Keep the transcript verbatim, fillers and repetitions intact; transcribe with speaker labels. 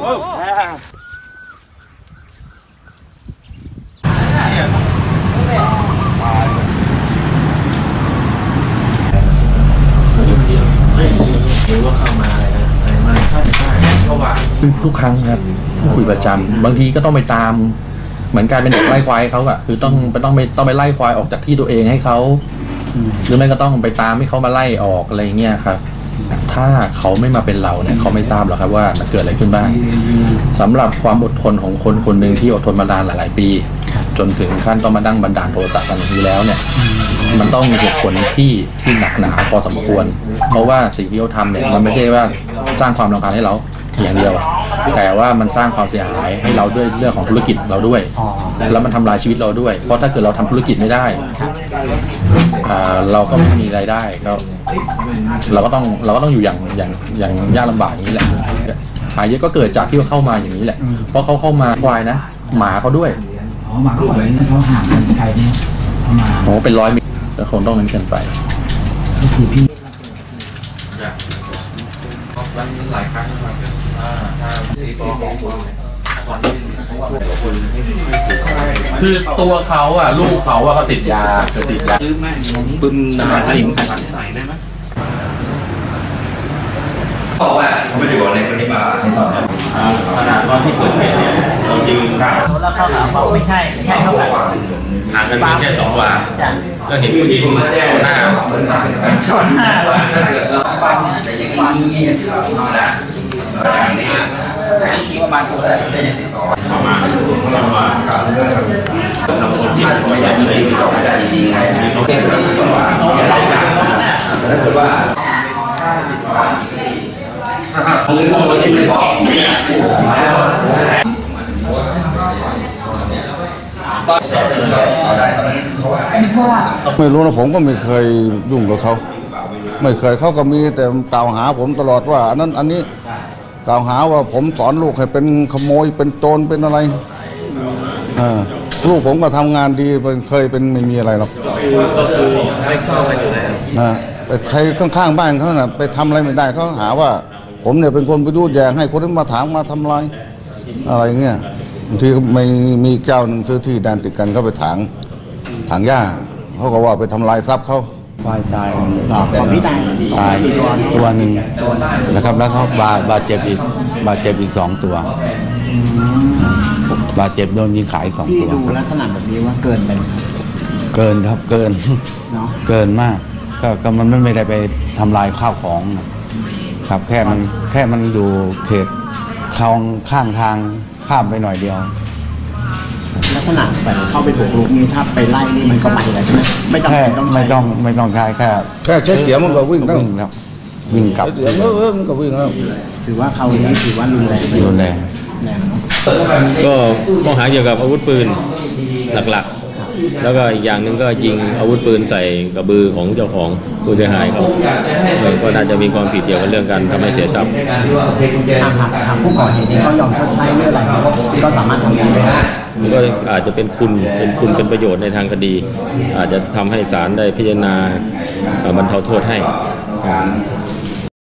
Speaker 1: ทุกครั้งครับคุยประจำบางทีก็ต้องไปตามเหมือนกลายเป็นเด็กไล่ควายเขาอะคือต้องไปต้องไปต้องไปไล่ควายออกจากที่ตัวเองให้เขาหรือไม่ก็ต้องไปตามให้เขามาไล่ออกอะไรเงี้ยครับถ้าเขาไม่มาเป็นเราเนี่ยเขาไม่ทราบหรอกครับว่ามันเกิดอะไรขึ้นบ้างสำหรับความอดทนของคนคนหนึ่งที่อดทนมานานหลายๆปีจนถึงขั้นต้องมาดั้งบันดาลโทสะกันอย่างนี้แล้วเนี่ยมันต้องมีเหตุผลที่ที่หนักหนาพอสมควรเพราะว่าสิ่งที่เขาทำเนี่ยมันไม่ใช่ว่าสร้างความรำคาญให้เราอย่างเดียวแต่ว่ามันสร้างความเสียหายให้เราด้วยเรื่องของธุรกิจเราด้วยแล้วมันทำลายชีวิตเราด้วยเพราะถ้าเกิดเราทำธุรกิจไม่ได้เราก็ไม่มีรายได้ก็เราก็ต้องเราก็ต้องอยู่อย่างอย่างอย่างยากลำบากอย่างนี้แหละหายเยอะก็เกิดจากที่เขาเข้ามาอย่างนี้แหละเพราะเขาเข้ามาควายนะหมาเขาด้วย
Speaker 2: อ๋อหมาเขาแบบนี้เขาห่างกันไกลเนี่ยเข้ามา
Speaker 1: โอ้เป็นร้อยเมตรแล้วคงต้องนั้นเกินไป
Speaker 2: ก็คือพี่
Speaker 1: มันหลายครั้งมากเลยคือตัวเขาอ่ะลูกเขาอ่ะเขาติดยาเคยติดยาปึ้มน้ำใส่ใส่ได้ไหมบอกว่าเขาไม่ได้บอกในคนนี้มาใช่ต่อขนาดตอนที่เกิดเหตุเนี่ยเรายืนกัน
Speaker 2: แล้วเขาถามบอกไม่ใช่ไม่ใช่เขาแบบ
Speaker 1: ห่างกันแค่สองวาก็เห็นผู้หญิงมาแจ้งหน้า
Speaker 2: ชนหน้าเลย
Speaker 3: แต่อย่างนี้นะอย่างนี้
Speaker 2: ชี้ประมาณตัว
Speaker 1: ประมาณประมาณเราคนที่
Speaker 3: ไม่อยากจะติดต่อไม่ได้จริงๆไงเขาเก็บไว้ที่ตัวอย่าได้จ่ายถ้าเกิดว่าหรือว่าที่ไม่บอก
Speaker 4: ไม่รู้นะผมก็ไม่เคยยุ่งกับเขาไม่เคยเขาก็มีแต่กล่าวหาผมตลอดว่าอันนั้นอันนี้กล่าวหาว่าผมสอนลูกให้เป็นขโมยเป็นโจรเป็นอะไรลูกผมก็ทำงานดีเคยเป็นไม่มีอะไรหรอก
Speaker 5: ก็คือไม่ชอบกันอยู่แล้ว
Speaker 4: นะแต่ใครข้างๆบ้านเขาน่ะไปทำอะไรไม่ได้เขาหาว่าผมเนี่ยเป็นคนไปดูแยงให้คนที่มาถามมาทำลายอะไรเงี้ยบางทีไม่มีเจ้าหนึ่งซื้อที่แดนติดกันเขาไปถางถางหญ้าเขาก็ว่าไปทำลายทรัพย์เขา
Speaker 5: ควายตาย
Speaker 2: ของพี่ตาย
Speaker 5: ตายตัวหนึ่งนะครับแล้วเขาบาดบาดเจ็บอีกบาดเจ็บอีกสองตัวบาดเจ็บโดนยิงขายสองตัว
Speaker 2: พี่ดูลักษณะแบบนี้ว่าเกินไป
Speaker 5: เกินครับเกินเกินมากก็ก็มันไม่ได้ไปทำลายข้าวของครับแค่มันแค่มันอยู่เขตคลองข้างทางข้ามไปหน่อยเดียว
Speaker 2: ลักษณะแบบเข้าไปถูกลุกนี่ถ้าไปไล่นี่มันก็ไปแล้วใช่ไหมไม่ต้อง
Speaker 5: ไม่ต้องไม่ต้องใช้แค่
Speaker 4: แค่เช็ดเสียมันก็วิ่งแล้ว
Speaker 5: ครับวิ่งกลับ
Speaker 4: เสียเออมันก็วิ่งแล้ว
Speaker 2: ถือว่าเขานี้ถือว่ารุนแรง
Speaker 5: รุนแรง
Speaker 6: ก็ข้อหาเกี่ยวกับอาวุธปืนหลักๆแล้วก็อีกอย่างหนึ่งก็ยิงอาวุธปืนใส่กระบือของเจ้าของผู้เสียหายครับก็น่าจะมีความผิดเกี่ยวกับเรื่องการทำให้เสียทรัพย์
Speaker 2: ทางผู้ก่อเหตุนี้ก็ยอมชดใช้เรื่องอะไรก็สามารถทำได้
Speaker 6: ก็อาจจะเป็นคุณเป็นคุณเป็นประโยชน์ในทางคดี อาจจะทำให้ศาลได้พิจารณาบรรเทาโทษให้